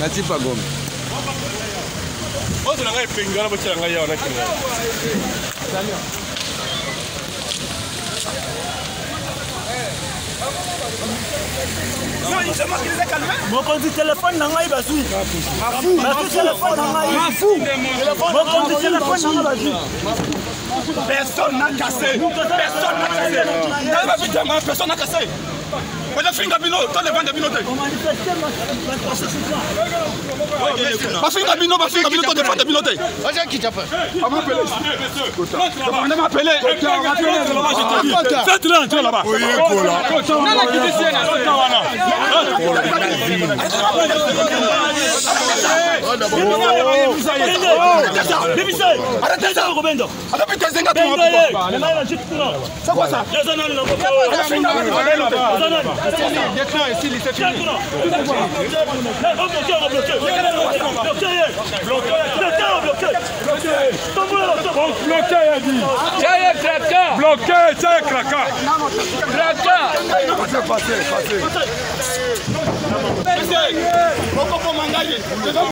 Nati pas gomme. Oh, tu n'as pas pingé la voiture, tu n'as pas Mon compte téléphone n'a pas basou. Mon téléphone n'a pas basou. Personne n'a cassé. Personne n'a cassé. On a fait un cabino, toi les ventes de binoté. On fait un cabino, toi les ventes de binoté. Qui t'a fait? On m'a appelé. Faites-le entrer là-bas. Arrêtez ça, Robendo. C'est quoi ça? Bloqué,